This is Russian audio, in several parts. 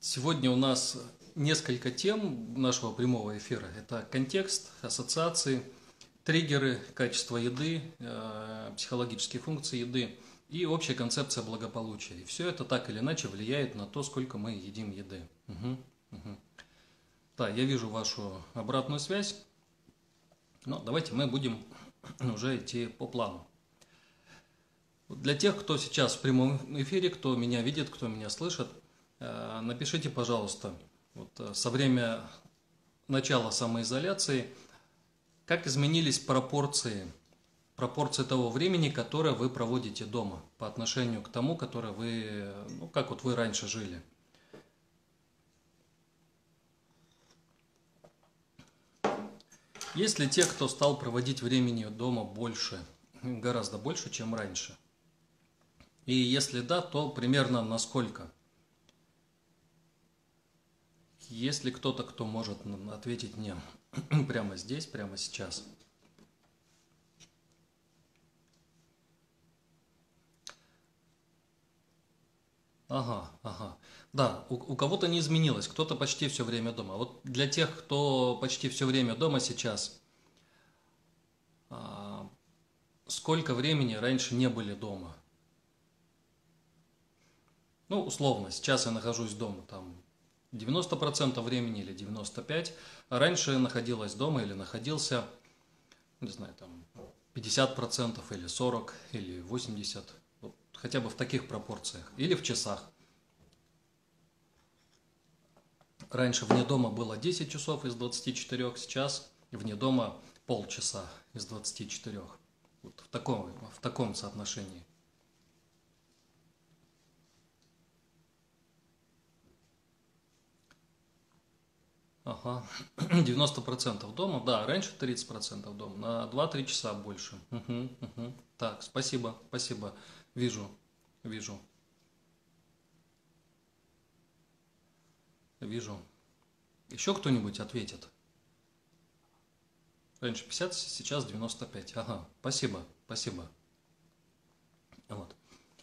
Сегодня у нас несколько тем нашего прямого эфира. Это контекст, ассоциации, триггеры, качество еды, психологические функции еды и общая концепция благополучия. И все это так или иначе влияет на то, сколько мы едим еды. Да, я вижу вашу обратную связь, но давайте мы будем уже идти по плану. Для тех, кто сейчас в прямом эфире, кто меня видит, кто меня слышит, напишите, пожалуйста, со времени начала самоизоляции, как изменились пропорции того времени, которое вы проводите дома по отношению к тому, которое как вы раньше жили. Есть ли те, кто стал проводить времени дома больше, гораздо больше, чем раньше? И если да, то примерно на сколько? Есть ли кто-то, кто может ответить мне прямо здесь, прямо сейчас? Ага. Да, у кого-то не изменилось, кто-то почти все время дома. Вот для тех, кто почти все время дома сейчас, сколько времени раньше не были дома? Ну, условно, сейчас я нахожусь дома, там, 90% времени или 95%, а раньше находилась дома или находился, не знаю, там, 50% или 40% или 80%, вот, хотя бы в таких пропорциях, или в часах. Раньше вне дома было 10 часов из 24, сейчас вне дома полчаса из 24. Вот в таком соотношении. Ага, 90% дома, да, раньше 30% дома, на 2-3 часа больше. Так, спасибо, вижу. Еще кто-нибудь ответит? Раньше 50, сейчас 95. Ага, спасибо. Вот.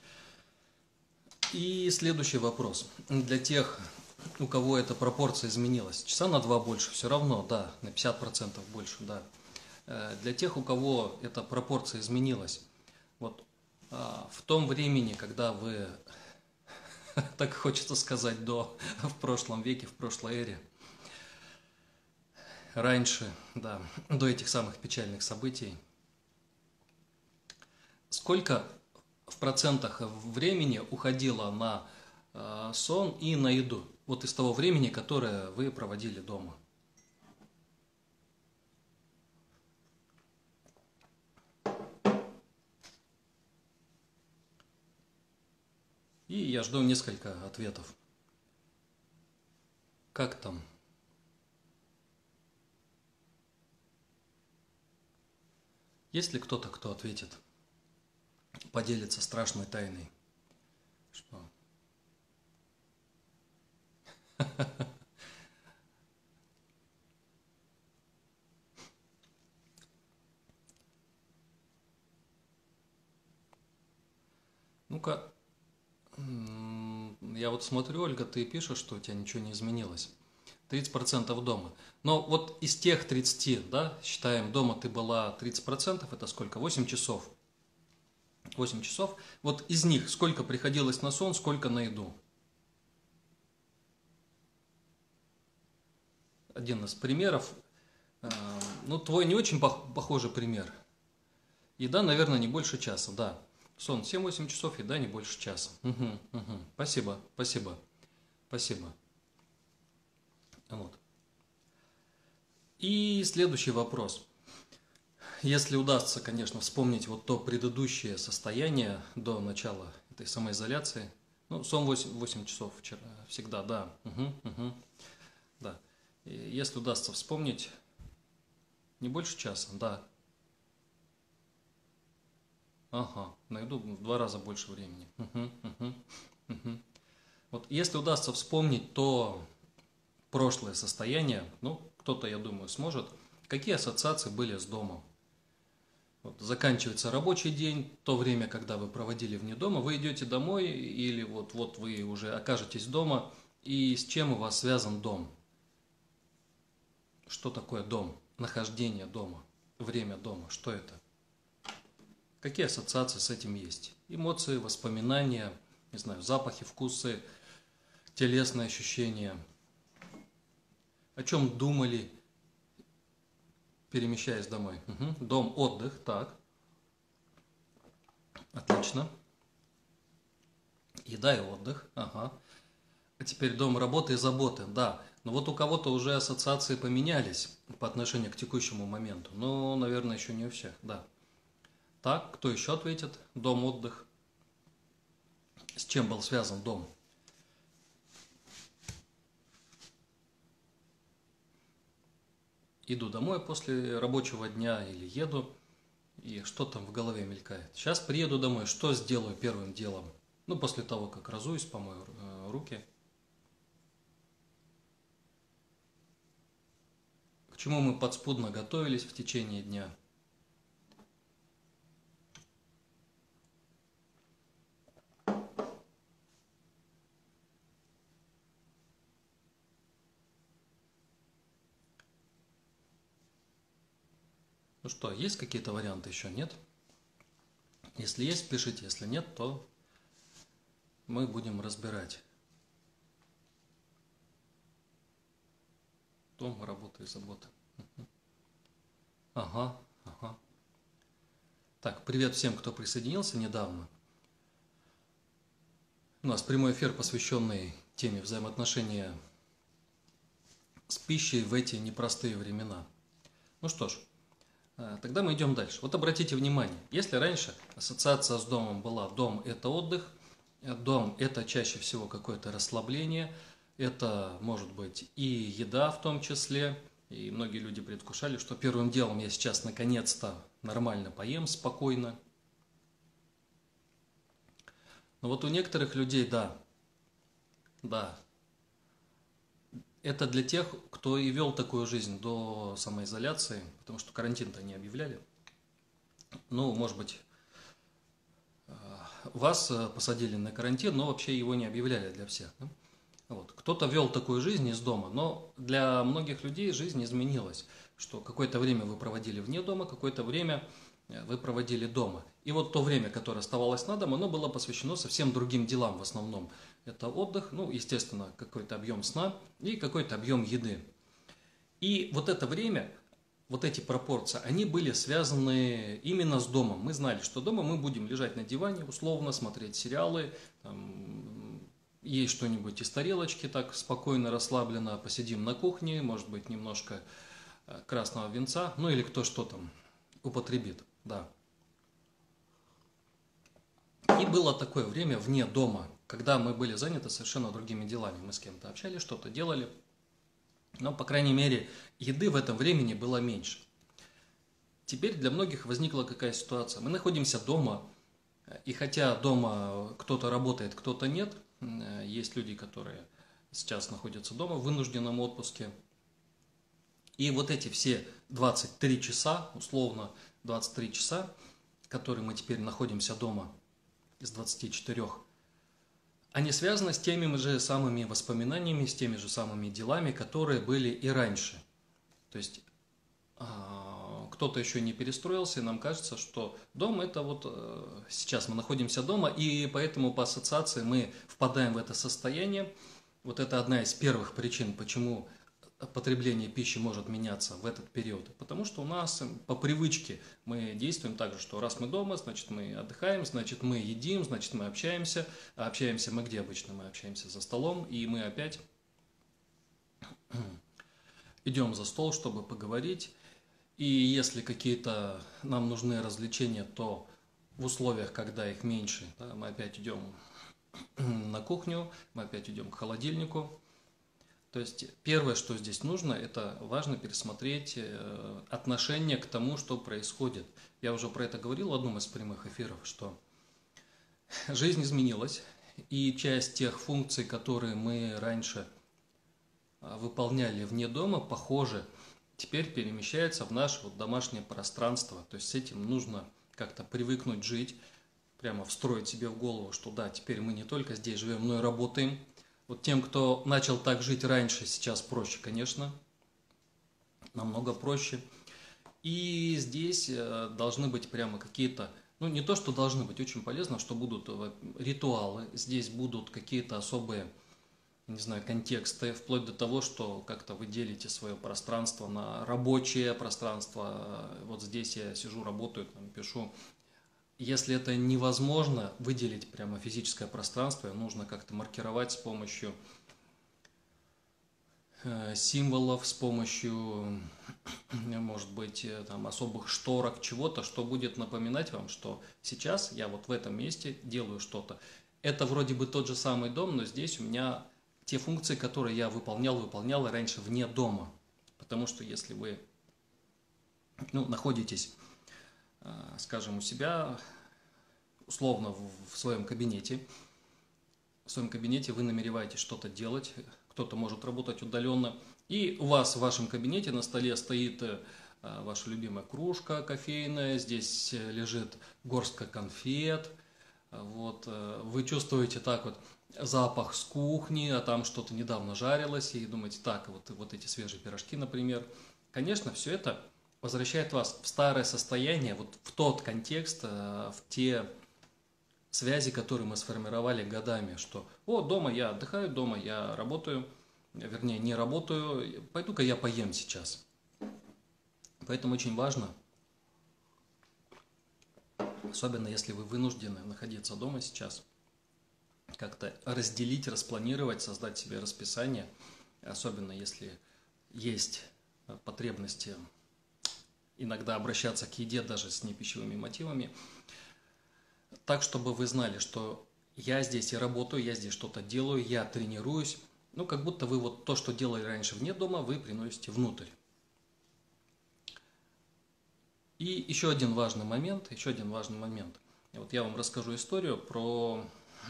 И следующий вопрос. Для тех, у кого эта пропорция изменилась, часа на 2 больше, все равно, да, на 50% больше, да. Для тех, у кого эта пропорция изменилась, вот в том времени, когда вы, так хочется сказать, в прошлом веке, в прошлой эре, раньше, да, до этих самых печальных событий, сколько в процентах времени уходило на сон и на еду, вот из того времени, которое вы проводили дома? И я жду несколько ответов. Как там? Есть ли кто-то, кто ответит? Поделится страшной тайной. Что? Ну-ка, я вот смотрю, Ольга, ты пишешь, что у тебя ничего не изменилось. 30% дома. Но вот из тех 30, да, считаем, дома ты была 30%, это сколько? 8 часов. 8 часов. Вот из них сколько приходилось на сон, сколько на еду? Один из примеров. Ну, твой не очень похожий пример. Еда, наверное, не больше часа, да. Сон 7-8 часов, еда не больше часа. Спасибо. Вот. И следующий вопрос. Если удастся, конечно, вспомнить вот то предыдущее состояние до начала этой самоизоляции, ну, сон 8 часов вчера, всегда, да. Да. И если удастся вспомнить, не больше часа, да. Ага, найду в 2 раза больше времени. Вот если удастся вспомнить то прошлое состояние, ну, кто-то, я думаю, сможет, какие ассоциации были с домом? Вот, заканчивается рабочий день, то время, когда вы проводили вне дома, вы идете домой или вот вы уже окажетесь дома, И с чем у вас связан дом? Что такое дом? Нахождение дома, время дома, что это? Какие ассоциации с этим есть? Эмоции, воспоминания, не знаю, запахи, вкусы, телесные ощущения. О чем думали, перемещаясь домой? Угу. Дом, отдых, так. Отлично. Еда и отдых, ага. А теперь дом, работа и заботы, да. Но вот у кого-то уже ассоциации поменялись по отношению к текущему моменту. Но, наверное, еще не у всех, да. Так, кто еще ответит? Дом, отдых. С чем был связан дом? Иду домой после рабочего дня или еду, и что там в голове мелькает? Сейчас приеду домой, что сделаю первым делом? Ну, после того, как разуюсь, помою руки. К чему мы подспудно готовились в течение дня? Ну что, есть какие-то варианты еще? Нет? Если есть, пишите. Если нет, то мы будем разбирать. Дом, работа и забота. Ага, ага. Так, привет всем, кто присоединился недавно. У нас прямой эфир, посвященный теме взаимоотношения с пищей в эти непростые времена. Ну что ж, тогда мы идем дальше. Вот обратите внимание, если раньше ассоциация с домом была «дом – это отдых», «дом – это чаще всего какое-то расслабление», это может быть и еда в том числе, и многие люди предвкушали, что первым делом я сейчас наконец-то нормально поем, спокойно. Но вот у некоторых людей, да, это для тех, кто и вел такую жизнь до самоизоляции, потому что карантин-то не объявляли. Ну, может быть, вас посадили на карантин, но вообще его не объявляли для всех. Да? Вот. Кто-то вел такую жизнь из дома, но для многих людей жизнь изменилась, что какое-то время вы проводили вне дома, какое-то время вы проводили дома. И вот то время, которое оставалось на дом, оно было посвящено совсем другим делам в основном. Это отдых, ну, естественно, какой-то объем сна и какой-то объем еды. И вот это время, вот эти пропорции, они были связаны именно с домом. Мы знали, что дома мы будем лежать на диване, условно, смотреть сериалы, там, есть что-нибудь из тарелочки, так спокойно, расслабленно посидим на кухне, может быть, немножко красного винца, ну или кто что там употребит, да. И было такое время вне дома, когда мы были заняты совершенно другими делами. Мы с кем-то общались, что-то делали, но, по крайней мере, еды в этом времени было меньше. Теперь для многих возникла какая ситуация. Мы находимся дома, и хотя дома кто-то работает, кто-то нет, есть люди, которые сейчас находятся дома в вынужденном отпуске, и вот эти все 23 часа, условно 23 часа, которые мы теперь находимся дома из 24, они связаны с теми же самыми воспоминаниями, с теми же самыми делами, которые были и раньше. То есть кто-то еще не перестроился, и нам кажется, что дом – это вот сейчас мы находимся дома, и поэтому по ассоциации мы впадаем в это состояние. Вот это одна из первых причин, почему потребление пищи может меняться в этот период. Потому что у нас по привычке мы действуем так же, что раз мы дома, значит мы отдыхаем, значит мы едим, значит мы общаемся. А общаемся мы где обычно? Мы общаемся за столом, и мы опять идем за стол, чтобы поговорить. И если какие-то нам нужны развлечения, то в условиях, когда их меньше, да, мы опять идем на кухню, мы опять идем к холодильнику. То есть первое, что здесь нужно, это важно пересмотреть отношение к тому, что происходит. Я уже про это говорил в одном из прямых эфиров, что жизнь изменилась, и часть тех функций, которые мы раньше выполняли вне дома, похоже, теперь перемещается в наше вот домашнее пространство. То есть с этим нужно как-то привыкнуть жить, прямо встроить себе в голову, что да, теперь мы не только здесь живем, но и работаем Вот тем, кто начал так жить раньше, сейчас проще, конечно, намного проще. И здесь должны быть прямо какие-то, ну не то, что должны быть, очень полезно, что будут ритуалы, здесь будут какие-то особые, не знаю, контексты, вплоть до того, что как-то вы делите свое пространство на рабочее пространство. Вот здесь я сижу, работаю, там, пишу. Если это невозможно выделить прямо физическое пространство, нужно как-то маркировать с помощью символов, с помощью, может быть, там, особых шторок, чего-то, что будет напоминать вам, что сейчас я вот в этом месте делаю что-то. Это вроде бы тот же самый дом, но здесь у меня те функции, которые я выполнял раньше вне дома. Потому что если вы находитесь, скажем, у себя, условно, в своем кабинете вы намереваетесь что-то делать, кто-то может работать удаленно, и у вас в вашем кабинете на столе стоит ваша любимая кружка кофейная, здесь лежит горстка конфет, вот, вы чувствуете так вот запах с кухни, а там что-то недавно жарилось, и думаете, так, вот эти свежие пирожки, например. Конечно, все это возвращает вас в старое состояние, вот в тот контекст, в те связи, которые мы сформировали годами, что дома я отдыхаю, дома я работаю, вернее, не работаю, пойду-ка я поем сейчас. Поэтому очень важно, особенно если вы вынуждены находиться дома сейчас, как-то разделить, распланировать, создать себе расписание, особенно если есть потребности иногда обращаться к еде даже с непищевыми мотивами, так, чтобы вы знали, что я здесь и работаю, я здесь что-то делаю, я тренируюсь. Как будто вы вот то, что делали раньше вне дома, вы приносите внутрь. И еще один важный момент. Вот я вам расскажу историю про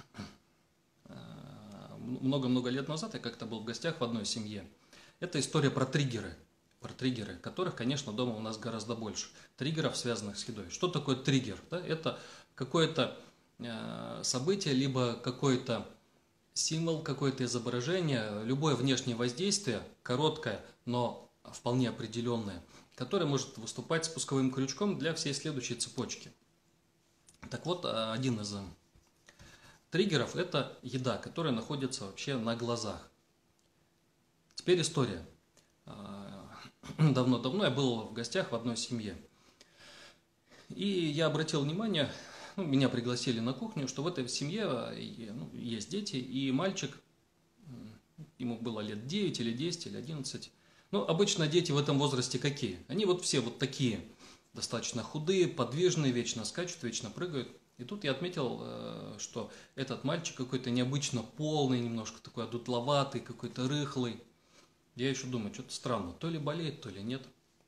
много-много лет назад я как-то был в гостях в одной семье. Это история про триггеры, которых, конечно, дома у нас гораздо больше. Триггеров, связанных с едой. Что такое триггер? Да? Это какое-то событие, либо какой-то символ, какое-то изображение, любое внешнее воздействие, короткое, но вполне определенное, которое может выступать спусковым крючком для всей следующей цепочки. Так вот, один из триггеров – это еда, которая находится вообще на глазах. Теперь история. Давно-давно я был в гостях в одной семье. И я обратил внимание, меня пригласили на кухню, что в этой семье есть дети, и мальчик, ему было лет 9 или 10 или 11. Обычно дети в этом возрасте какие? Они вот все вот такие, достаточно худые, подвижные, вечно скачут, вечно прыгают. И тут я отметил, что этот мальчик какой-то необычно полный, немножко такой одутловатый, какой-то рыхлый. Я еще думаю, что-то странно, то ли болеет, то ли нет.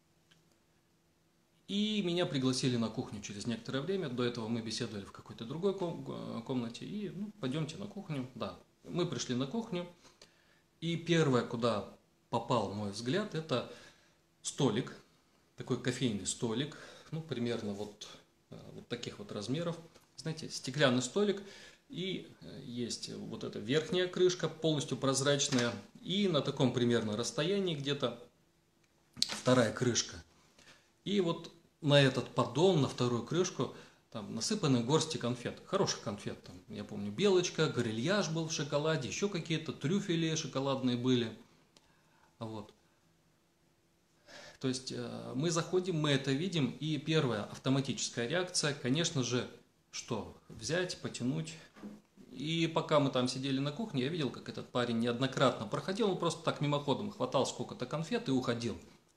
И меня пригласили на кухню через некоторое время. До этого мы беседовали в какой-то другой комнате. И пойдемте на кухню. Да, мы пришли на кухню. И первое, куда попал мой взгляд, это столик. Такой кофейный столик. Примерно вот таких вот размеров. Знаете, стеклянный столик. И есть вот эта верхняя крышка, полностью прозрачная. И на таком примерно расстоянии где-то вторая крышка. И вот на этот поддон, на вторую крышку, там насыпаны горсти конфет, хороших конфет. Там, я помню, белочка, горильяж был в шоколаде, еще какие-то трюфели шоколадные были. Вот. То есть мы заходим, мы это видим, и первая автоматическая реакция, конечно же, что? Взять, потянуть. И пока мы там сидели на кухне, я видел, как этот парень неоднократно проходил, он просто так мимоходом хватал сколько-то конфет и уходил.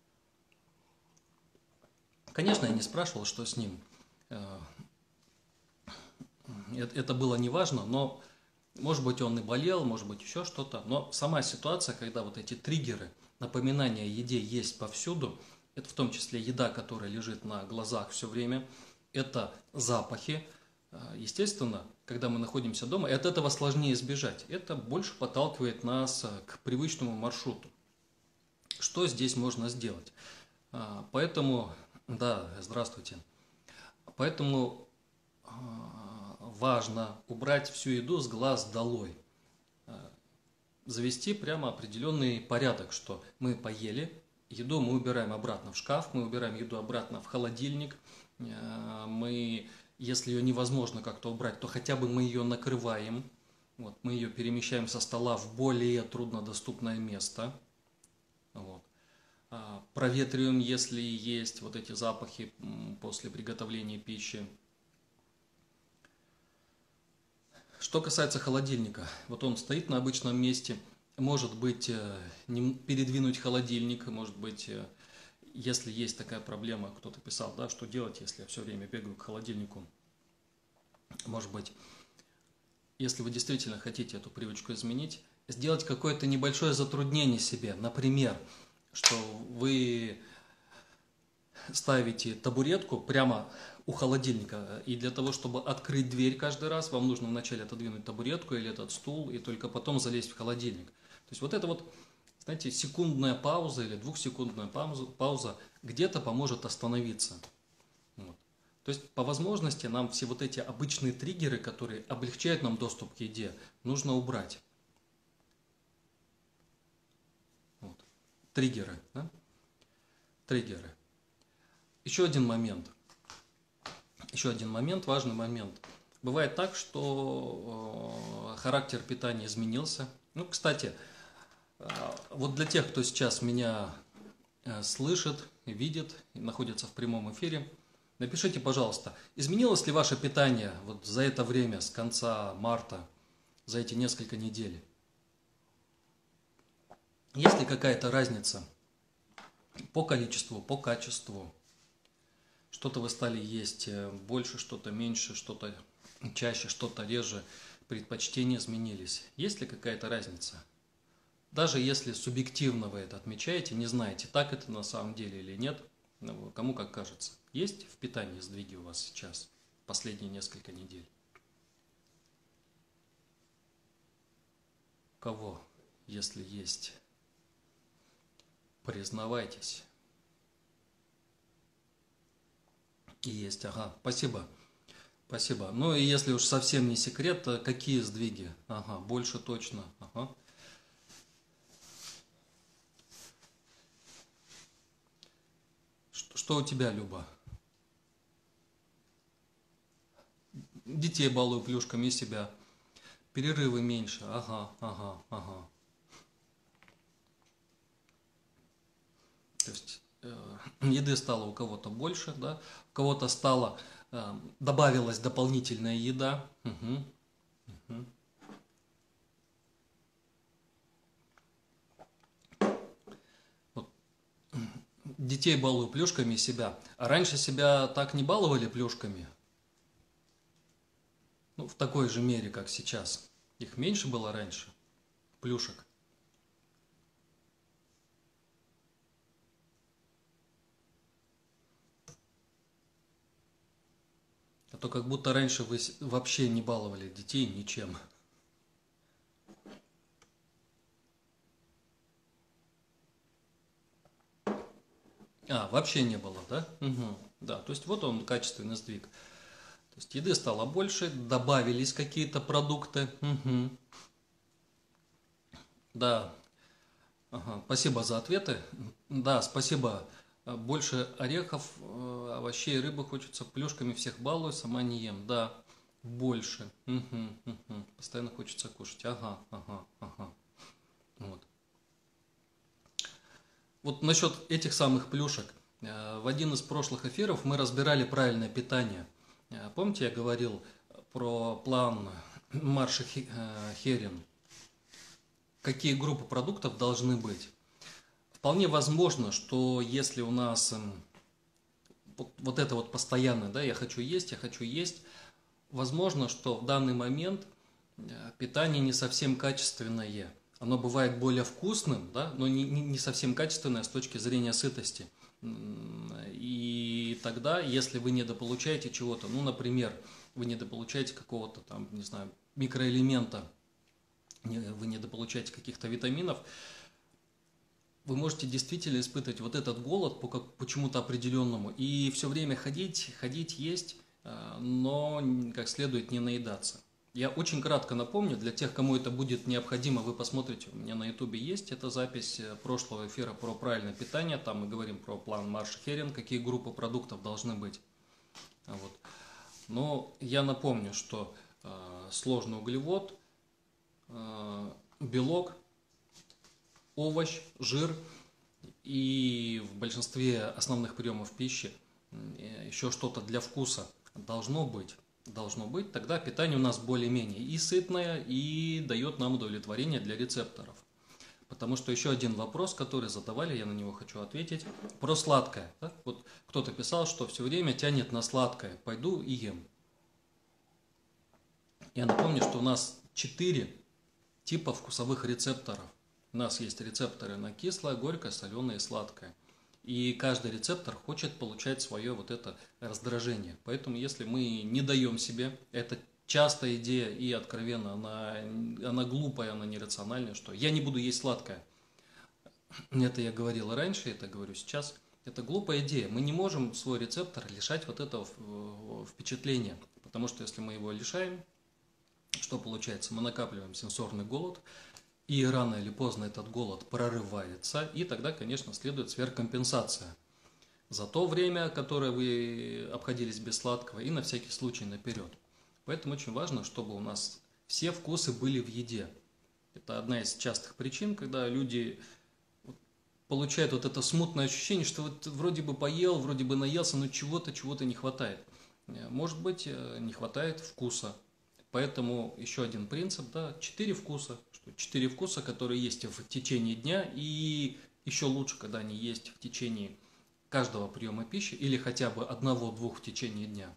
Конечно, я не спрашивал, что с ним. Это было неважно, но, может быть, он и болел, может быть, еще что-то. Но сама ситуация, когда вот эти триггеры, напоминания о еде есть повсюду, это в том числе еда, которая лежит на глазах все время, это запахи. Естественно, когда мы находимся дома, и от этого сложнее избежать. Это больше подталкивает нас к привычному маршруту. Что здесь можно сделать? Поэтому... Да, здравствуйте. Поэтому важно убрать всю еду с глаз долой. завести прямо определенный порядок, что мы поели, еду мы убираем обратно в шкаф, мы убираем еду обратно в холодильник, мы, если ее невозможно как-то убрать, то хотя бы мы ее накрываем, вот, мы ее перемещаем со стола в более труднодоступное место, вот. Проветриваем, если есть вот эти запахи после приготовления пищи. Что касается холодильника, вот он стоит на обычном месте, может быть, передвинуть холодильник, может быть, если есть такая проблема, кто-то писал, да, что делать, если я все время бегаю к холодильнику, может быть, если вы действительно хотите эту привычку изменить, сделать какое-то небольшое затруднение себе, например, что вы ставите табуретку прямо у холодильника, и для того, чтобы открыть дверь каждый раз, вам нужно вначале отодвинуть табуретку или этот стул, и только потом залезть в холодильник. То есть вот это вот, знаете, секундная пауза или двухсекундная пауза где-то поможет остановиться. Вот. То есть по возможности нам все вот эти обычные триггеры, которые облегчают нам доступ к еде, нужно убрать. Вот. Триггеры. Да? Триггеры. Еще один момент, важный момент. Бывает так, что характер питания изменился. Ну, кстати, вот для тех, кто сейчас меня слышит, видит, находится в прямом эфире, напишите, пожалуйста, изменилось ли ваше питание вот за это время, с конца марта, за эти несколько недель? Есть ли какая-то разница по количеству, по качеству? Что-то вы стали есть больше, что-то меньше, что-то чаще, что-то реже, предпочтения изменились. Есть ли какая-то разница? Даже если субъективно вы это отмечаете, не знаете, так это на самом деле или нет, кому как кажется. Есть в питании сдвиги у вас сейчас, последние несколько недель? У кого, если есть, признавайтесь. Есть, ага, спасибо. Спасибо. Ну и если уж совсем не секрет, то какие сдвиги? Ага, больше точно. Ага. Что у тебя, Люба? Детей балую плюшками и себя. Перерывы меньше. Ага, ага, ага. То есть еды стало у кого-то больше, да? У кого-то стало, добавилась дополнительная еда. Угу, угу. Вот. Детей балую плюшками и себя. А раньше себя так не баловали плюшками? Ну, в такой же мере, как сейчас. Их меньше было раньше, плюшек. А то как будто раньше вы вообще не баловали детей ничем. Вообще не было, да? Угу. Да, то есть вот он, качественный сдвиг. То есть еды стало больше, добавились какие-то продукты. Угу. Да, ага. Спасибо за ответы. Да, спасибо. Больше орехов, овощей, рыбы хочется, плюшками всех балую, сама не ем. Да, больше. Угу, угу. Постоянно хочется кушать. Ага, ага, ага. Вот. Вот насчет этих самых плюшек. В один из прошлых эфиров мы разбирали правильное питание. Помните, я говорил про план Марши Херин? Какие группы продуктов должны быть? Вполне возможно, что если у нас вот это вот постоянное, да, я хочу есть, возможно, что в данный момент питание не совсем качественное. Оно бывает более вкусным, да, но не совсем качественное с точки зрения сытости. И тогда, если вы недополучаете чего-то, ну, например, вы недополучаете какого-то там, не знаю, микроэлемента, вы недополучаете каких-то витаминов, вы можете действительно испытывать вот этот голод по почему-то определенному и все время ходить, есть, но как следует не наедаться. Я очень кратко напомню, для тех, кому это будет необходимо, вы посмотрите, у меня на ютубе есть эта запись прошлого эфира про правильное питание, там мы говорим про план Марш-Херинг, какие группы продуктов должны быть. Вот. Но я напомню, что сложный углевод, белок, овощ, жир и в большинстве основных приемов пищи еще что-то для вкуса должно быть, тогда питание у нас более-менее и сытное, и дает нам удовлетворение для рецепторов. Потому что еще один вопрос, который задавали, я на него хочу ответить, про сладкое. Да? Вот кто-то писал, что все время тянет на сладкое, пойду и ем. Я напомню, что у нас 4 типа вкусовых рецепторов. У нас есть рецепторы на кислое, горькое, соленое и сладкое. И каждый рецептор хочет получать свое вот это раздражение. Поэтому если мы не даем себе, это частая идея и откровенно, она глупая, она нерациональная, что я не буду есть сладкое. Это я говорил раньше, это говорю сейчас. Это глупая идея. Мы не можем свой рецептор лишать вот этого впечатления. Потому что если мы его лишаем, что получается? Мы накапливаем сенсорный голод, и рано или поздно этот голод прорывается, и тогда, конечно, следует сверхкомпенсация за то время, которое вы обходились без сладкого, и на всякий случай наперед. Поэтому очень важно, чтобы у нас все вкусы были в еде. Это одна из частых причин, когда люди получают вот это смутное ощущение, что вот вроде бы поел, вроде бы наелся, но чего-то не хватает. Может быть, не хватает вкуса. Поэтому еще один принцип, да, 4 вкуса. 4 вкуса, которые есть в течение дня, и еще лучше, когда они есть в течение каждого приема пищи, или хотя бы 1-2 в течение дня.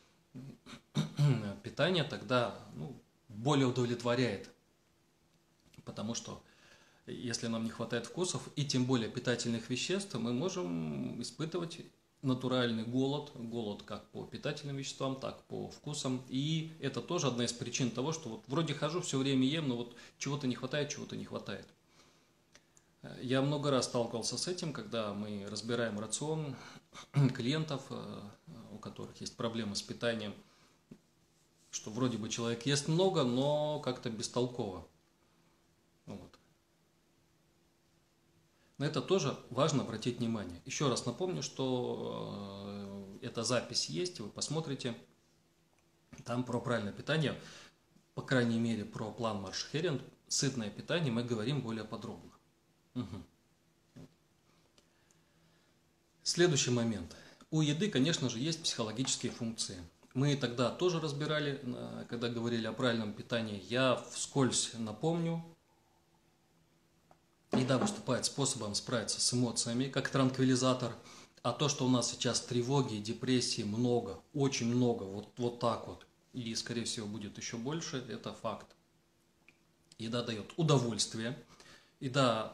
Питание тогда более удовлетворяет, потому что если нам не хватает вкусов, и тем более питательных веществ, мы можем испытывать натуральный голод как по питательным веществам, так по вкусам. И это тоже одна из причин того, что вот вроде хожу, все время ем, но вот чего-то не хватает. Я много раз сталкивался с этим, когда мы разбираем рацион клиентов, у которых есть проблемы с питанием, что вроде бы человек ест много, но как-то бестолково. Вот. На это тоже важно обратить внимание. Еще раз напомню, что эта запись есть, вы посмотрите. Там про правильное питание, по крайней мере, про план Марш-Херинг, сытное питание мы говорим более подробно. Угу. Следующий момент. У еды, конечно же, есть психологические функции. Мы тогда тоже разбирали, когда говорили о правильном питании. Я вскользь напомню. Еда выступает способом справиться с эмоциями, как транквилизатор. А то, что у нас сейчас тревоги и депрессии много, очень много, вот так вот, и, скорее всего, будет еще больше, это факт. Еда дает удовольствие. Еда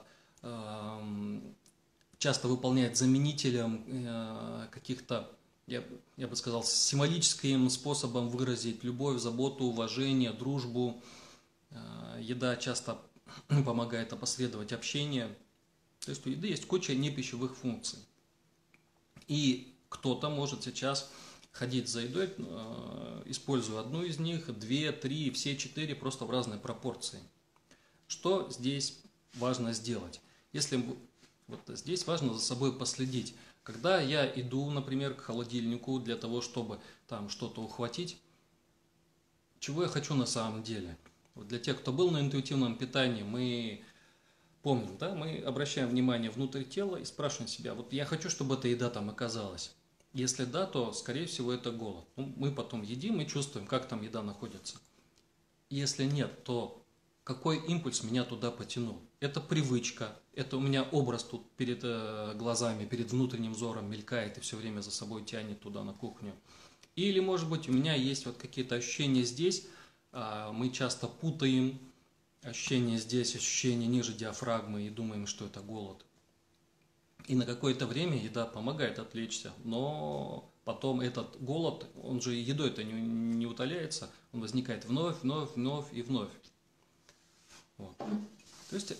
часто выполняет заменителем каких-то, я бы сказал, символическим способом выразить любовь, заботу, уважение, дружбу. Еда часто помогает опосредовать общение. То есть у еды есть куча непищевых функций. И кто-то может сейчас ходить за едой, используя одну из них, 2, 3, все 4 просто в разной пропорции. Что здесь важно сделать? Вот здесь важно за собой последить. Когда я иду, например, к холодильнику для того, чтобы там что-то ухватить, чего я хочу на самом деле? Вот для тех, кто был на интуитивном питании, мы помним, да, мы обращаем внимание внутрь тела и спрашиваем себя, вот я хочу, чтобы эта еда там оказалась. Если да, то, скорее всего, это голод. Мы потом едим и чувствуем, как там еда находится. Если нет, то какой импульс меня туда потянул? Это привычка, это у меня образ тут перед глазами, перед внутренним взором мелькает и все время за собой тянет туда на кухню. Или, может быть, у меня есть вот какие-то ощущения здесь, мы часто путаем ощущения здесь, ощущения ниже диафрагмы и думаем, что это голод. И на какое-то время еда помогает отвлечься, но потом этот голод, он же едой-то не утоляется, он возникает вновь и вновь. Вот. То есть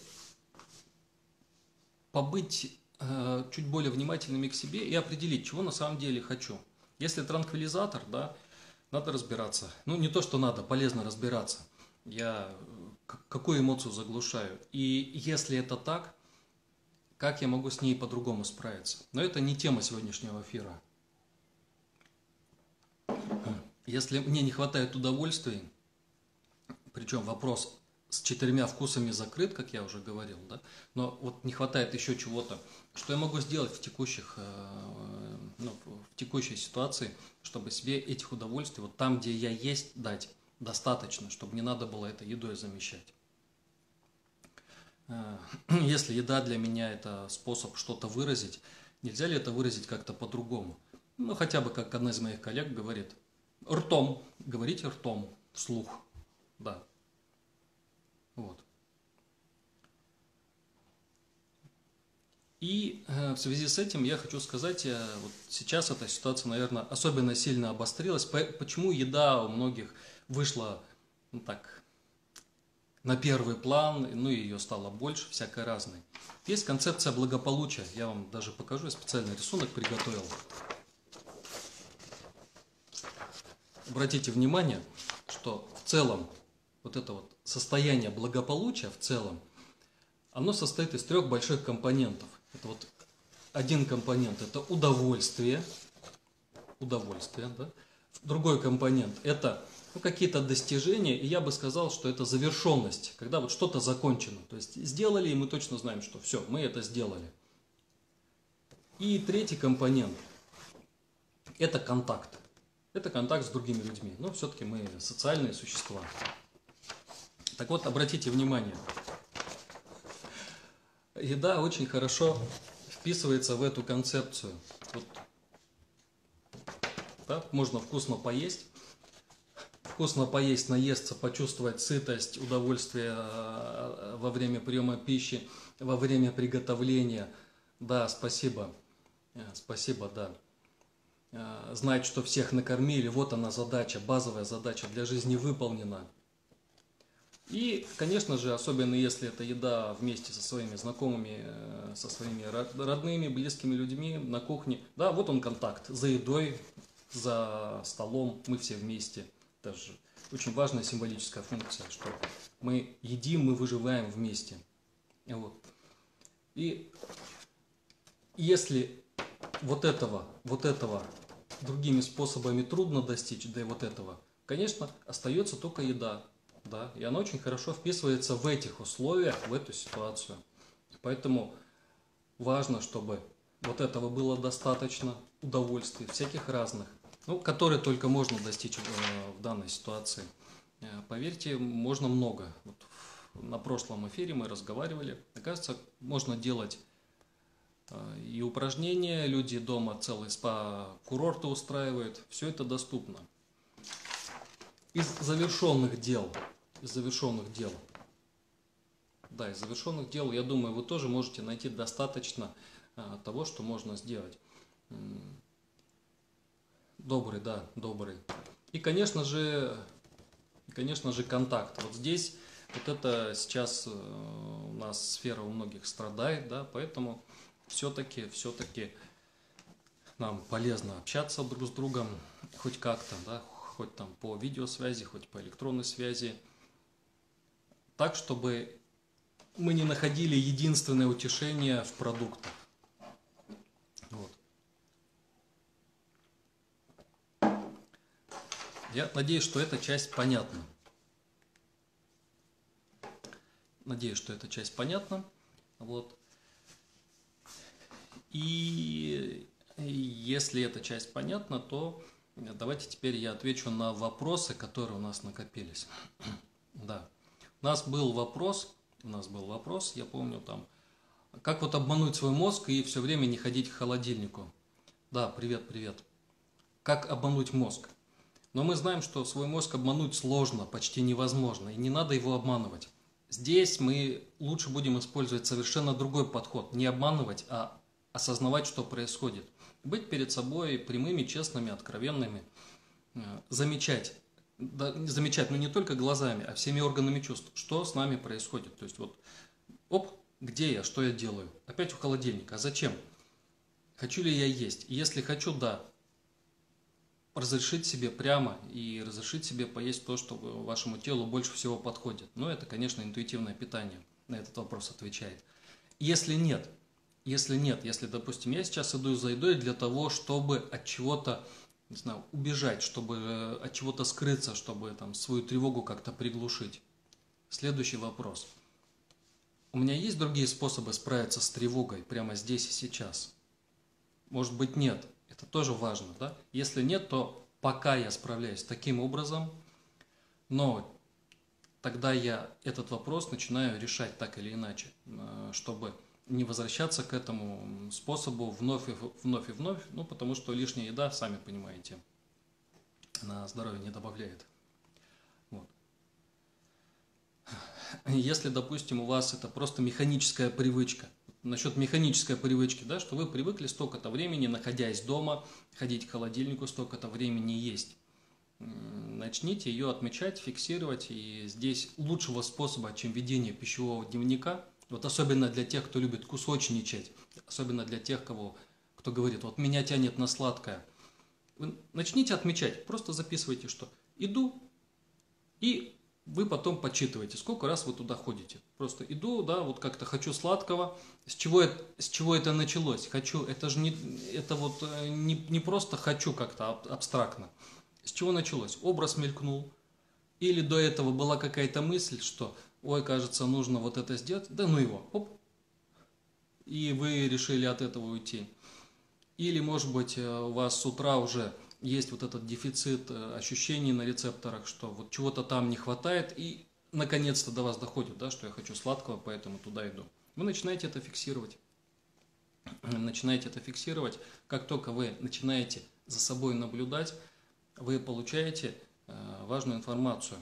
побыть чуть более внимательными к себе и определить, чего на самом деле хочу. Если транквилизатор, да, Надо разбираться. Ну, не то, что надо, полезно разбираться. Я какую эмоцию заглушаю. И если это так, как я могу с ней по-другому справиться? Но это не тема сегодняшнего эфира. Если мне не хватает удовольствий, причем вопрос с 4 вкусами закрыт, как я уже говорил, да, но вот не хватает еще чего-то, что я могу сделать в текущей ситуации, чтобы себе этих удовольствий, вот там, где я есть, дать достаточно, чтобы не надо было это едой замещать. Если еда для меня это способ что-то выразить, нельзя ли это выразить как-то по-другому? Ну, хотя бы, как одна из моих коллег говорит, ртом, говорите ртом, вслух, да, вот. И в связи с этим я хочу сказать, вот сейчас эта ситуация, наверное, особенно сильно обострилась. Почему еда у многих вышла, ну, так, на первый план, ну и ее стало больше, всякой разной. Есть концепция благополучия. Я вам даже покажу, я специальный рисунок приготовил. Обратите внимание, что в целом вот это вот состояние благополучия в целом, оно состоит из 3 больших компонентов. Это вот один компонент – это удовольствие, да? Другой компонент – это какие-то достижения, и я бы сказал, что это завершенность, когда вот что-то закончено. То есть сделали, и мы точно знаем, что все, мы это сделали. И третий компонент – это контакт. Это контакт с другими людьми. Но все-таки мы социальные существа. Так вот, обратите внимание, еда очень хорошо вписывается в эту концепцию. Вот, да, можно вкусно поесть, наесться, почувствовать сытость, удовольствие во время приема пищи, во время приготовления. Да, спасибо, да. Знать, что всех накормили, вот она задача, базовая задача для жизни выполнена. И, конечно же, особенно если это еда вместе со своими знакомыми, со своими родными, близкими людьми на кухне. Да, вот он контакт за едой, за столом, мы все вместе. Это же очень важная символическая функция, что мы едим, мы выживаем вместе. Вот. И если вот этого другими способами трудно достичь, да и вот этого, конечно, остается только еда. Да, и она очень хорошо вписывается в этих условиях, в эту ситуацию. Поэтому важно, чтобы вот этого было достаточно, удовольствий всяких разных, ну, которые только можно достичь в данной ситуации. Поверьте, можно много. Вот на прошлом эфире мы разговаривали. Оказывается, можно делать и упражнения, люди дома целые спа-курорты устраивают. Все это доступно. Из завершенных дел, да, из завершенных дел, я думаю, вы тоже можете найти достаточно того, что можно сделать. Добрый, да, добрый. И, конечно же, контакт. Вот здесь вот это сейчас у нас сфера у многих страдает, да, поэтому все-таки нам полезно общаться друг с другом, хоть как-то, да, хоть там по видеосвязи, хоть по электронной связи, так, чтобы мы не находили единственное утешение в продуктах. Вот. Я надеюсь, что эта часть понятна. Вот. И если эта часть понятна, то давайте теперь я отвечу на вопросы, которые у нас накопились. Да. У нас был вопрос, я помню там, как вот обмануть свой мозг и все время не ходить к холодильнику. Да, привет. Как обмануть мозг? Но мы знаем, что свой мозг обмануть сложно, почти невозможно, и не надо его обманывать. Здесь мы лучше будем использовать совершенно другой подход. Не обманывать, а осознавать, что происходит. Быть перед собой прямыми, честными, откровенными. Замечать, но не только глазами, а всеми органами чувств, что с нами происходит. То есть вот, где я, что я делаю? Опять у холодильника. А зачем? Хочу ли я есть? Если хочу, да. разрешить себе прямо и разрешить себе поесть то, что вашему телу больше всего подходит. Но это, конечно, интуитивное питание на этот вопрос отвечает. Если нет, если, допустим, я сейчас иду за едой для того, чтобы от чего-то, не знаю, убежать, чтобы от чего-то скрыться, чтобы там свою тревогу как-то приглушить. Следующий вопрос. У меня есть другие способы справиться с тревогой прямо здесь и сейчас? Может быть, нет. Это тоже важно, да? Если нет, то пока я справляюсь таким образом, но тогда я этот вопрос начинаю решать так или иначе, чтобы не возвращаться к этому способу вновь и вновь и вновь, ну, потому что лишняя еда, сами понимаете, на здоровье не добавляет. Вот. Если, допустим, у вас это просто механическая привычка, насчет механической привычки, да, что вы привыкли столько-то времени, находясь дома, ходить к холодильнику, столько-то времени есть. Начните ее отмечать, фиксировать, и здесь лучшего способа, чем ведение пищевого дневника, вот особенно для тех, кто любит кусочничать, особенно для тех, кто говорит, вот меня тянет на сладкое. Вы начните отмечать, просто записывайте, что иду, и вы потом подсчитываете, сколько раз вы туда ходите. Просто иду, да, вот как-то хочу сладкого. С чего это началось? Хочу, это же не просто хочу как-то абстрактно. С чего началось? Образ мелькнул. Или до этого была какая-то мысль, что, ой, кажется, нужно вот это сделать. Да ну его, оп. И вы решили от этого уйти. Или, может быть, у вас с утра уже есть вот этот дефицит ощущений на рецепторах, что вот чего-то там не хватает, и наконец-то до вас доходит, да, что я хочу сладкого, поэтому туда иду. Вы начинаете это фиксировать. Как только вы начинаете за собой наблюдать, вы получаете важную информацию.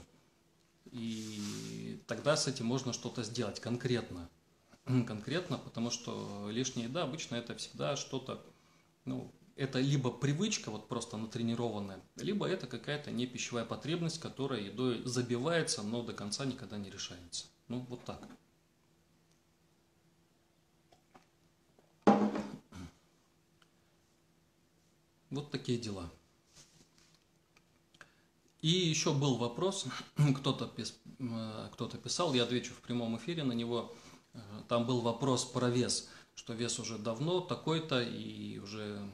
И тогда с этим можно что-то сделать конкретно. Конкретно, потому что лишняя еда обычно это всегда что-то, ну, это либо привычка, вот просто натренированная, либо это какая-то не пищевая потребность, которая едой забивается, но до конца никогда не решается. Ну, вот так. Вот такие дела. И еще был вопрос, кто-то писал, я отвечу в прямом эфире на него. Там был вопрос про вес, что вес уже давно такой-то и уже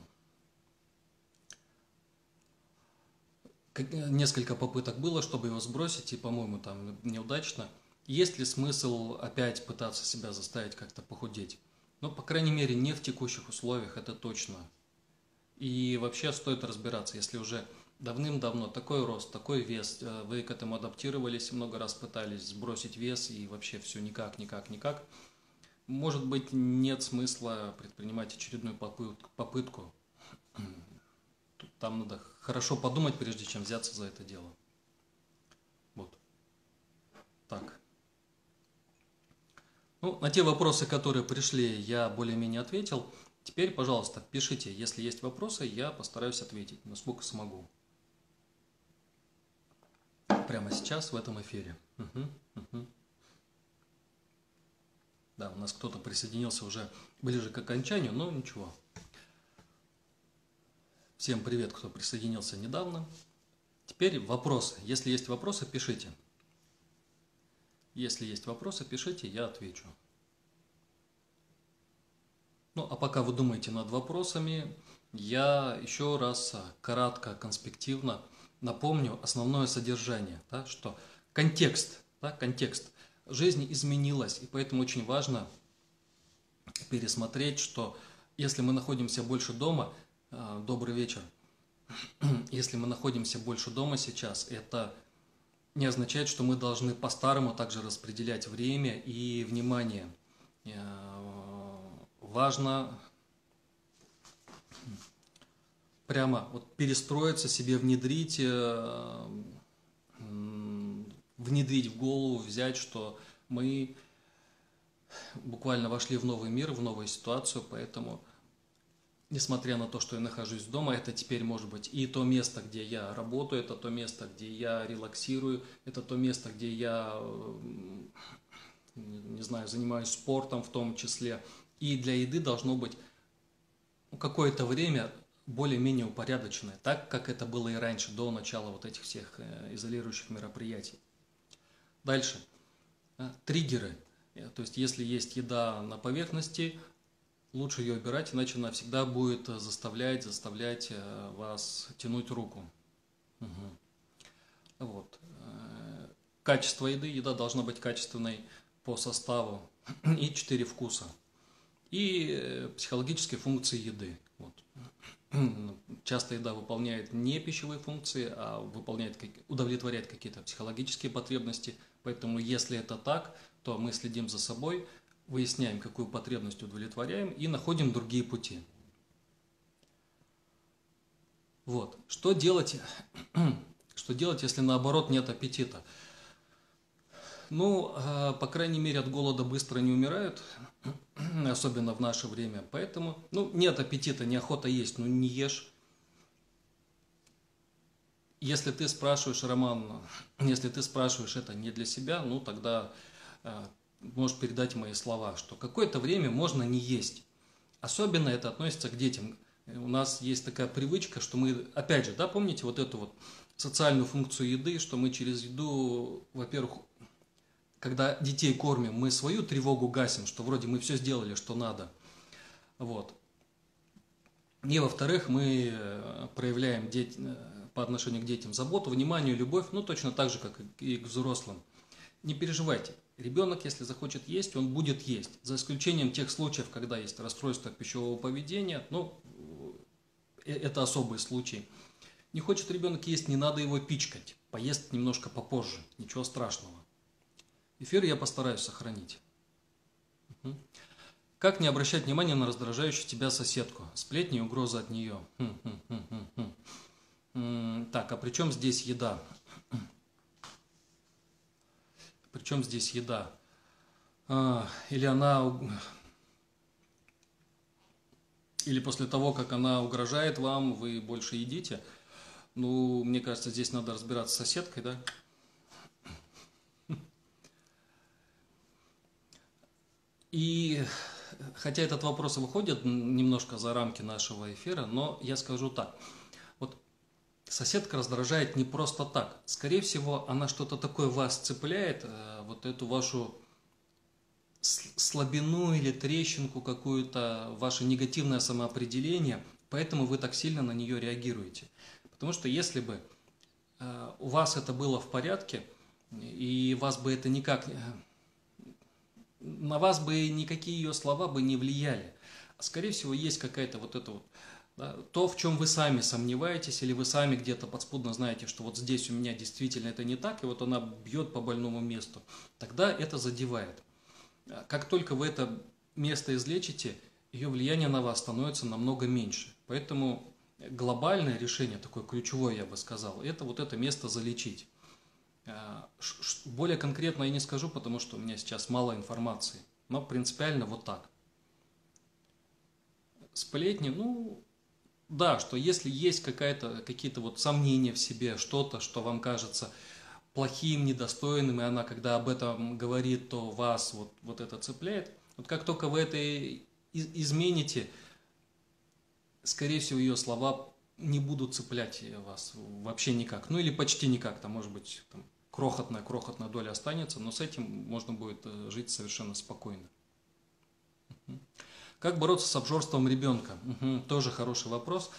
несколько попыток было, чтобы его сбросить, и, по-моему, там неудачно. Есть ли смысл опять пытаться себя заставить как-то похудеть? Ну, по крайней мере, не в текущих условиях, это точно. И вообще стоит разбираться, если уже давным-давно такой рост, такой вес, вы к этому адаптировались, много раз пытались сбросить вес и вообще все никак. Может быть, нет смысла предпринимать очередную попытку. Там надо хорошо подумать, прежде чем взяться за это дело. Вот. Так. Ну, на те вопросы, которые пришли, я более-менее ответил. Теперь, пожалуйста, пишите, если есть вопросы, я постараюсь ответить, насколько смогу. Прямо сейчас в этом эфире. Да, у нас кто-то присоединился уже ближе к окончанию, но ничего. Всем привет, кто присоединился недавно. Теперь вопросы. Если есть вопросы, пишите. Если есть вопросы, пишите, я отвечу. Ну, а пока вы думаете над вопросами, я еще раз кратко, конспективно напомню основное содержание, да, что контекст. Жизнь изменилась, и поэтому очень важно пересмотреть, что если мы находимся больше дома, добрый вечер, если мы находимся больше дома сейчас, это не означает, что мы должны по-старому также распределять время и внимание. Важно прямо вот перестроиться, себе внедрить в голову, взять, что мы буквально вошли в новый мир, в новую ситуацию, поэтому, несмотря на то, что я нахожусь дома, это теперь может быть и то место, где я работаю, это то место, где я релаксирую, это то место, где я, не знаю, занимаюсь спортом в том числе. И для еды должно быть какое-то время более-менее упорядоченное, так как это было и раньше, до начала вот этих всех изолирующих мероприятий. Дальше. Триггеры. То есть, если есть еда на поверхности, лучше ее убирать, иначе она всегда будет заставлять вас тянуть руку. Угу. Вот. Качество еды. Еда должна быть качественной по составу и 4 вкуса. И психологические функции еды. Вот. Часто еда выполняет не пищевые функции, а удовлетворяет какие-то психологические потребности. Поэтому, если это так, то мы следим за собой, выясняем, какую потребность удовлетворяем и находим другие пути. Вот. Что делать, если наоборот нет аппетита? Ну, по крайней мере, от голода быстро не умирают, особенно в наше время. Поэтому, нет аппетита, неохота есть, не ешь. Если ты спрашиваешь, Роман, это не для себя, тогда можешь передать мои слова, что какое-то время можно не есть. Особенно это относится к детям. У нас есть такая привычка, что мы, опять же, помните вот эту вот социальную функцию еды, что мы через еду, во-первых, когда детей кормим, мы свою тревогу гасим, что вроде мы все сделали, что надо. Вот. И, во-вторых, мы проявляем по отношению к детям заботу, внимание, любовь, точно так же, как и к взрослым. Не переживайте. Ребенок, если захочет есть, он будет есть. За исключением тех случаев, когда есть расстройство пищевого поведения, это особый случай. Не хочет ребенок есть, не надо его пичкать. Поест немножко попозже, ничего страшного. Эфир я постараюсь сохранить. Как не обращать внимания на раздражающую тебя соседку? Сплетни и угрозы от нее. Так, а при чем здесь еда? Причем здесь еда? Или после того, как она угрожает вам, вы больше едите? Мне кажется, здесь надо разбираться с соседкой, да? И хотя этот вопрос выходит немножко за рамки нашего эфира, но я скажу так. Вот соседка раздражает не просто так. Скорее всего, она что-то такое вас цепляет, вот эту вашу слабину или трещинку какую-то, ваше негативное самоопределение, поэтому вы так сильно на нее реагируете. Потому что если бы у вас это было в порядке, и вас бы это на вас бы никакие ее слова бы не влияли. Скорее всего, есть какая-то вот это вот, да, то, в чем вы сами сомневаетесь, или вы сами где-то подспудно знаете, что вот здесь у меня действительно это не так, и вот она бьет по больному месту, тогда это задевает. Как только вы это место излечите, ее влияние на вас становится намного меньше. Поэтому глобальное решение, такое ключевое, я бы сказал, это вот это место залечить. Более конкретно я не скажу, потому что у меня сейчас мало информации, но принципиально вот так. Сплетни, да, что если есть какие-то вот сомнения в себе, что-то, что вам кажется плохим, недостойным, и она, когда об этом говорит, то вас вот это цепляет. Вот как только вы это измените, скорее всего, ее слова не будут цеплять вас вообще никак. Или почти никак, может быть, крохотная доля останется, но с этим можно будет жить совершенно спокойно. Как бороться с обжорством ребенка? Тоже хороший вопрос.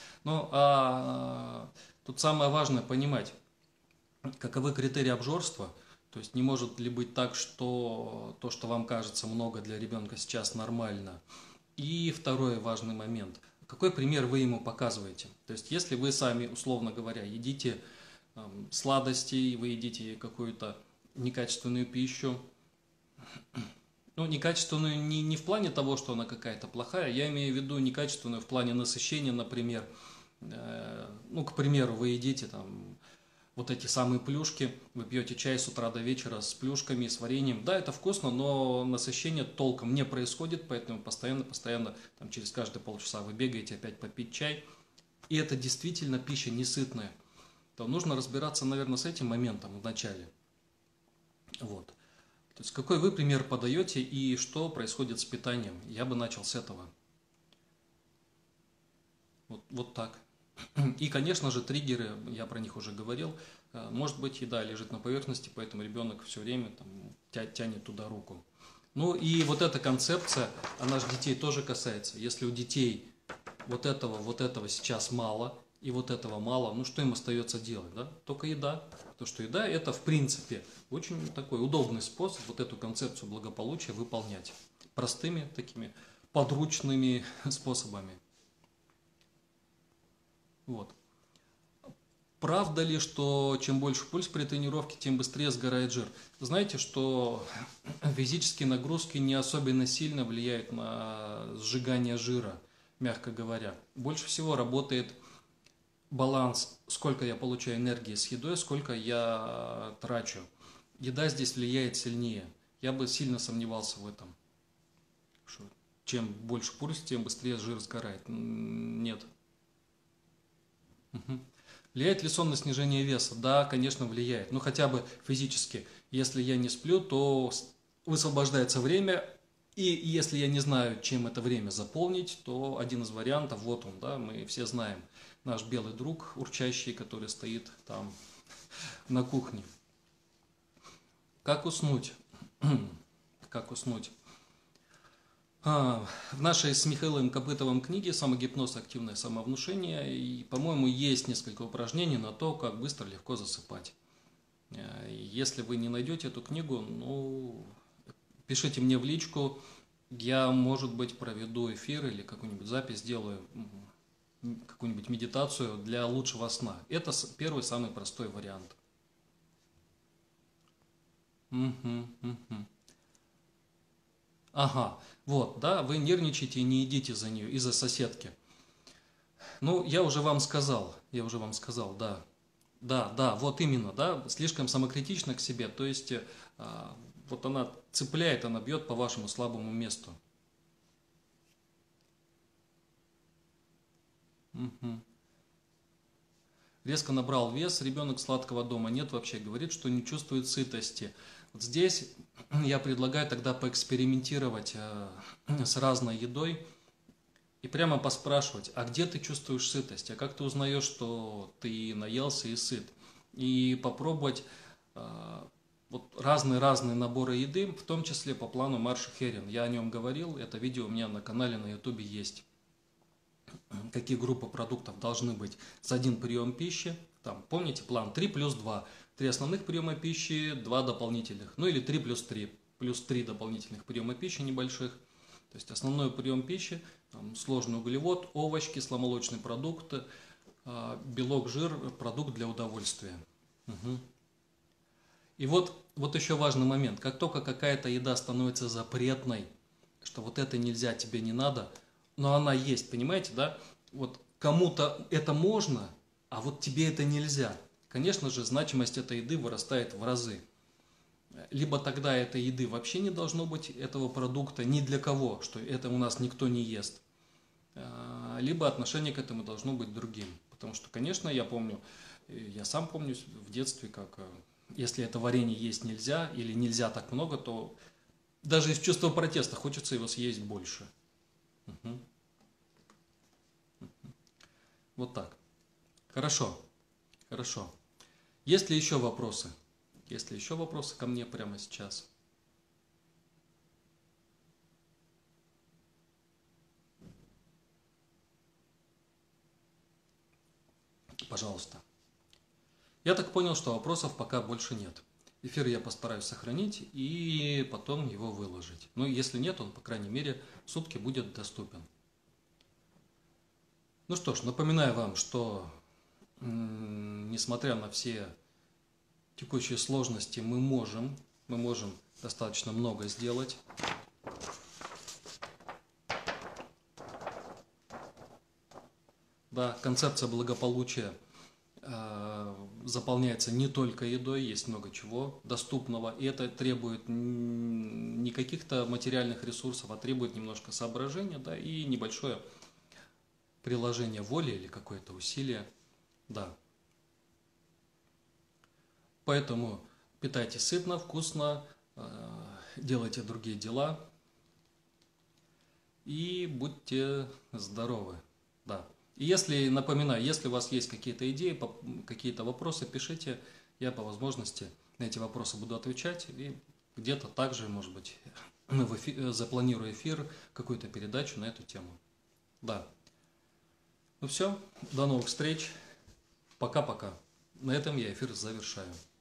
Тут самое важное понимать, каковы критерии обжорства. То есть не может ли быть так, что то, что вам кажется много, для ребенка сейчас нормально. И второй важный момент. Какой пример вы ему показываете? То есть если вы сами, условно говоря, едите сладости, вы едите какую-то некачественную пищу, некачественную не в плане того, что она какая-то плохая, я имею в виду некачественную в плане насыщения, например. К примеру, вы едите вот эти самые плюшки, вы пьете чай с утра до вечера с плюшками, с вареньем. Да, это вкусно, но насыщение толком не происходит, поэтому постоянно через каждые полчаса вы бегаете опять попить чай. И это действительно пища несытная. То нужно разбираться, наверное, с этим моментом вначале. Вот. То есть какой вы пример подаете и что происходит с питанием? Я бы начал с этого. Вот так. И, конечно же, триггеры, я про них уже говорил, может быть, еда лежит на поверхности, поэтому ребенок все время там, тянет туда руку. Ну и вот эта концепция, она же детей тоже касается. Если у детей вот этого сейчас мало, и вот этого мало, ну что им остается делать, да? Только еда. То, что еда, это в принципе очень такой удобный способ вот эту концепцию благополучия выполнять. Простыми такими подручными способами. Вот. Правда ли, что чем больше пульс при тренировке, тем быстрее сгорает жир? Знаете, что физические нагрузки не особенно сильно влияют на сжигание жира, мягко говоря. Больше всего работает баланс, сколько я получаю энергии с едой, сколько я трачу. Еда здесь влияет сильнее. Я бы сильно сомневался в этом. Что чем больше пульс, тем быстрее жир сгорает. Нет. Угу. Влияет ли сон на снижение веса? Да, конечно, влияет. Но хотя бы физически. Если я не сплю, то высвобождается время. И если я не знаю, чем это время заполнить, то один из вариантов, вот он, да, мы все знаем. Наш белый друг, урчащий, который стоит там на кухне. Как уснуть? Как уснуть? В нашей с Михаилом Копытовым книге «Самогипноз. Активное самовнушение», и, по-моему, есть несколько упражнений на то, как быстро, легко засыпать. Если вы не найдете эту книгу, ну, пишите мне в личку, я, может быть, проведу эфир или какую-нибудь запись, сделаю какую-нибудь медитацию для лучшего сна. Это первый, самый простой вариант. Ага, вот, да, вы нервничаете и не идите за нее, из-за соседки. Ну, я уже вам сказал, да. Да, вот именно, да, слишком самокритично к себе, то есть вот она цепляет, она бьет по вашему слабому месту. Угу. Резко набрал вес, ребенок сладкого дома нет вообще, говорит, что не чувствует сытости. Вот здесь я предлагаю тогда поэкспериментировать с разной едой и прямо поспрашивать, а где ты чувствуешь сытость, а как ты узнаешь, что ты наелся и сыт. И попробовать вот разные наборы еды, в том числе по плану Марша Херин. Я о нем говорил, это видео у меня на канале на ютубе есть. Какие группы продуктов должны быть за один прием пищи. Там, помните, план 3 плюс 2. 3 основных приема пищи, 2 дополнительных. Ну или 3 плюс 3. Плюс 3 дополнительных приема пищи небольших. То есть основной прием пищи, там, сложный углевод, овощ, кисломолочный продукт, белок, жир, продукт для удовольствия. Угу. И вот еще важный момент. Как только какая-то еда становится запретной, что вот это нельзя, тебе не надо, но она есть, понимаете, да? Вот кому-то это можно, а вот тебе это нельзя. Конечно же, значимость этой еды вырастает в разы. Либо тогда этой еды вообще не должно быть, этого продукта, ни для кого, что это у нас никто не ест. Либо отношение к этому должно быть другим. Потому что, конечно, я помню, я сам помню в детстве, как если это варенье есть нельзя, или нельзя так много, то даже из чувства протеста хочется его съесть больше. Угу. Вот так. Хорошо. Есть ли еще вопросы? Есть ли еще вопросы ко мне прямо сейчас? Пожалуйста. Я так понял, что вопросов пока больше нет. Эфир я постараюсь сохранить и потом его выложить. Но если нет, он, по крайней мере, сутки будет доступен. Ну что ж, напоминаю вам, что несмотря на все текущие сложности, мы можем достаточно много сделать. Да, концепция благополучия заполняется не только едой, есть много чего доступного, и это требует не каких-то материальных ресурсов, а требует немножко соображения, да, и небольшое приложение воли или какое-то усилие, да. Поэтому питайтесь сытно, вкусно, делайте другие дела и будьте здоровы, да. И если, напоминаю, если у вас есть какие-то идеи, какие-то вопросы, пишите. Я по возможности на эти вопросы буду отвечать. И где-то также, может быть, запланирую эфир, какую-то передачу на эту тему. Да. Ну все, до новых встреч. Пока-пока. На этом я эфир завершаю.